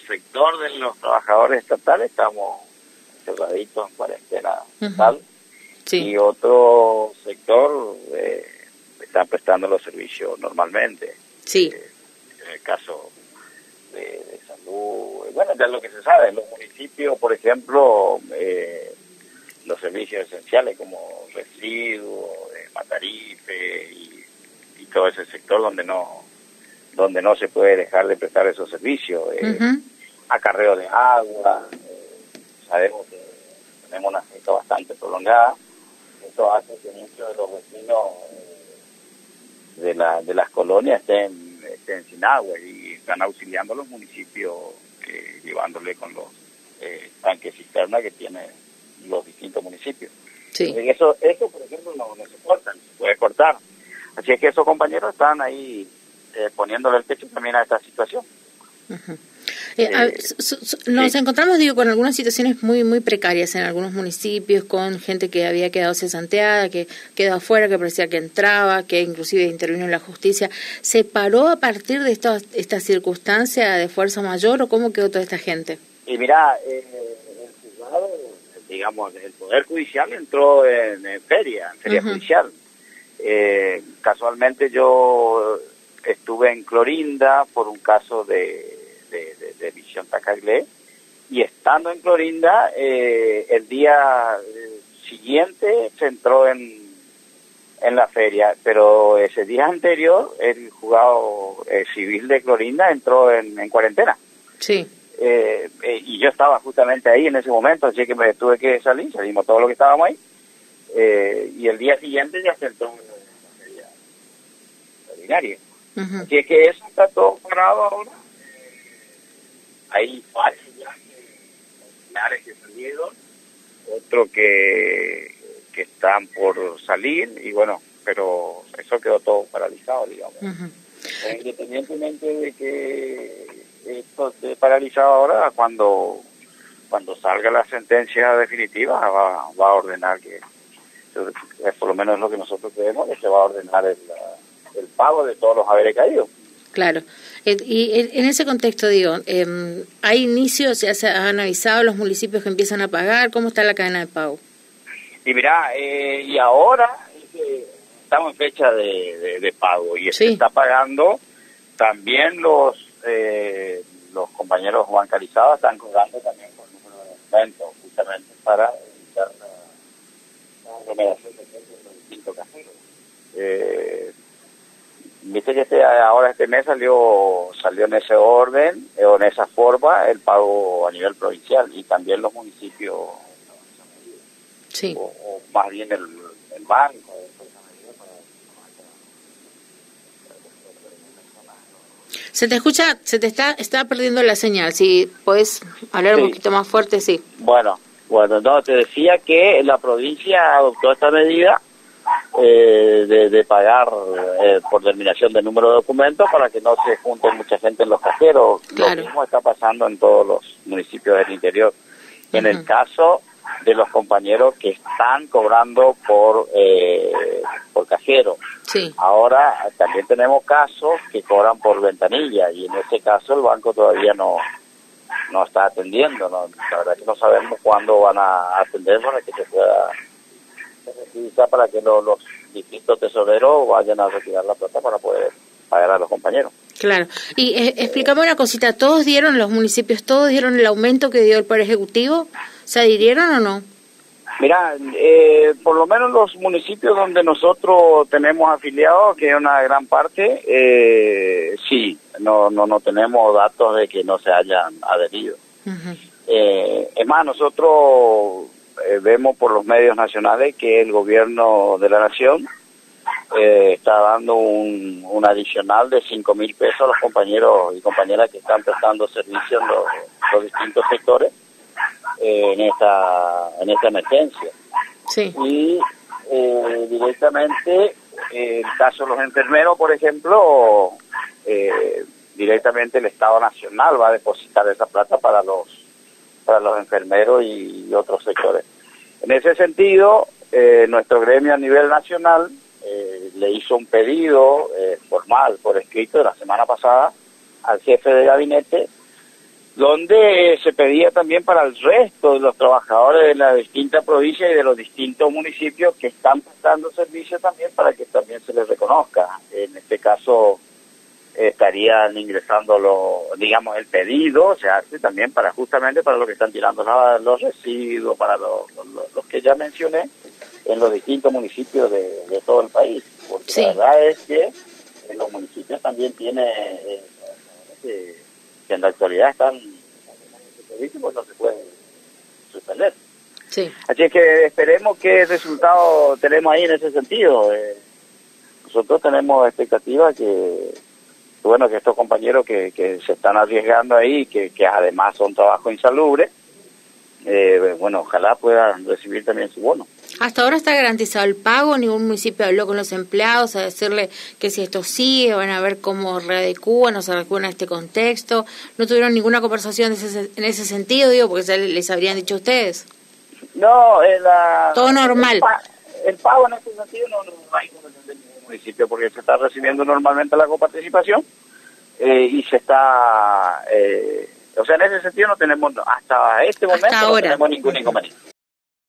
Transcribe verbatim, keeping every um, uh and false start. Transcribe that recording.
sector de los trabajadores estatales estamos cerraditos en cuarentena total. Uh-huh. Sí. Y otro sector eh, están prestando los servicios normalmente. Sí. Eh, en el caso de, de salud, bueno, ya es lo que se sabe, en los municipios, por ejemplo, eh, los servicios esenciales como residuos, eh, Matarife y, y todo ese sector donde no donde no se puede dejar de prestar esos servicios, eh, uh-huh. acarreo de agua, eh, sabemos que tenemos una sequía bastante prolongada. Esto hace que muchos de los vecinos eh, de la de las colonias estén, estén sin agua y están auxiliando a los municipios eh, llevándole con los eh, tanques cisterna que tienen los distintos municipios. Sí. Eso, eso por ejemplo, no, no se corta, no se puede cortar. Así es que esos compañeros están ahí eh, poniéndole el pecho también a esta situación. Uh-huh. Eh, a, so, so, nos sí. encontramos, digo, con algunas situaciones muy muy precarias en algunos municipios, con gente que había quedado cesanteada, que quedó afuera, que parecía que entraba, que inclusive intervino en la justicia. ¿Se paró a partir de esta, esta circunstancia de fuerza mayor o cómo quedó toda esta gente? Y mira, eh, el juzgado, digamos, el Poder Judicial entró en, en feria, en feria uh-huh. judicial. Eh, casualmente yo estuve en Clorinda por un caso de de, de, de Visión Tacaglé, y estando en Clorinda, eh, el día siguiente se entró en en la feria, pero ese día anterior el juzgado eh, civil de Clorinda entró en, en cuarentena. Sí. Eh, eh, y yo estaba justamente ahí en ese momento, así que me tuve que salir, salimos todos los que estábamos ahí, eh, y el día siguiente ya se entró en la feria ordinaria. Uh-huh. Así es que eso está todo parado ahora. Hay varios ya que salieron, otros que, que están por salir, y bueno, pero eso quedó todo paralizado, digamos. Uh-huh. E independientemente de que esto esté paralizado ahora, cuando cuando salga la sentencia definitiva, va, va a ordenar que, por lo menos es lo que nosotros creemos, que se va a ordenar el, el pago de todos los haberes caídos. Claro. Y en ese contexto, digo, eh, ¿hay inicios, ya se han avisado los municipios que empiezan a pagar? ¿Cómo está la cadena de pago? Y mirá, eh, y ahora eh, estamos en fecha de, de, de pago y sí. se está pagando. También los eh, los compañeros bancarizados están cobrando también por número de documentos, justamente para evitar la, la aglomeración de gente en los distintos cajeros. Eh, Viste que este, ahora este mes salió salió en ese orden, o en esa forma, el pago a nivel provincial, y también los municipios, sí. o, o más bien el, el banco. Se te escucha, se te está está perdiendo la señal, si podés hablar sí. un poquito más fuerte, sí. Bueno, bueno, no, te decía que la provincia adoptó esta medida Eh, de, de pagar eh, por terminación de número de documentos para que no se junte mucha gente en los cajeros. Claro. Lo mismo está pasando en todos los municipios del interior. En uh-huh. el caso de los compañeros que están cobrando por eh, por cajero. Sí. Ahora también tenemos casos que cobran por ventanilla, y en ese caso el banco todavía no no está atendiendo. ¿no? La verdad es que no sabemos cuándo van a atender para que se pueda para que los, los distintos tesoreros vayan a retirar la plata para poder pagar a los compañeros. Claro. Y eh, explícame una cosita, ¿todos dieron, los municipios, todos dieron el aumento que dio el Poder Ejecutivo? ¿Se adhirieron o no? Mira, eh, por lo menos los municipios donde nosotros tenemos afiliados, que es una gran parte, eh, sí, no, no, no tenemos datos de que no se hayan adherido. Uh-huh. eh, es más, nosotros Eh, vemos por los medios nacionales que el gobierno de la nación eh, está dando un, un adicional de cinco mil pesos a los compañeros y compañeras que están prestando servicio en los, los distintos sectores eh, en esta en esta emergencia. Sí. Y eh, directamente, eh, el caso de los enfermeros, por ejemplo, eh, directamente el Estado Nacional va a depositar esa plata para los para los enfermeros y otros sectores. En ese sentido, eh, nuestro gremio a nivel nacional eh, le hizo un pedido eh, formal, por escrito, de la semana pasada al jefe de gabinete, donde se pedía también para el resto de los trabajadores de las distintas provincias y de los distintos municipios que están prestando servicio también para que también se les reconozca. En este caso eh, estarían ingresando, lo, digamos, el pedido se hace también para justamente para los que están tirando la, los residuos, para los, los, los que ya mencioné, en los distintos municipios de, de todo el país. Porque sí, la verdad es que en los municipios también tiene... Eh, eh, que en la actualidad están en ese servicio, pues no se puede suspender. Sí. Así que esperemos qué resultado tenemos ahí en ese sentido. Eh, nosotros tenemos expectativa que, bueno, que estos compañeros que, que se están arriesgando ahí, que, que además son trabajos insalubres, eh, bueno, ojalá puedan recibir también su bono. Hasta ahora está garantizado el pago, ningún municipio habló con los empleados a decirle que si esto sigue van a ver cómo readecúan o se readecúan a este contexto. No tuvieron ninguna conversación en ese, en ese sentido, digo, porque ya les habrían dicho ustedes. No, eh, la, todo normal. El, pa, el pago en ese sentido no, no hay conversación en ningún municipio porque se está recibiendo normalmente la coparticipación eh, y se está... Eh, o sea, en ese sentido no tenemos, hasta este momento hasta no ahora. tenemos ningún inconveniente.